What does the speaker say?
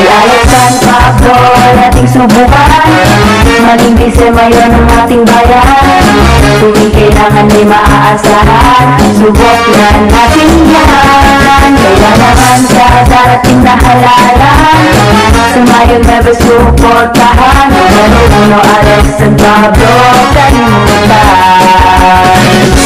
Alex San Pablo ay ating subukan, maging disemayo ng ating bayan. Tuwing kailangan may maaasahan, subok na natin yan. Kaya naman sa darating na halalan, sumayon na ba suportahan? Uno Alex San Pablo, kalimutan.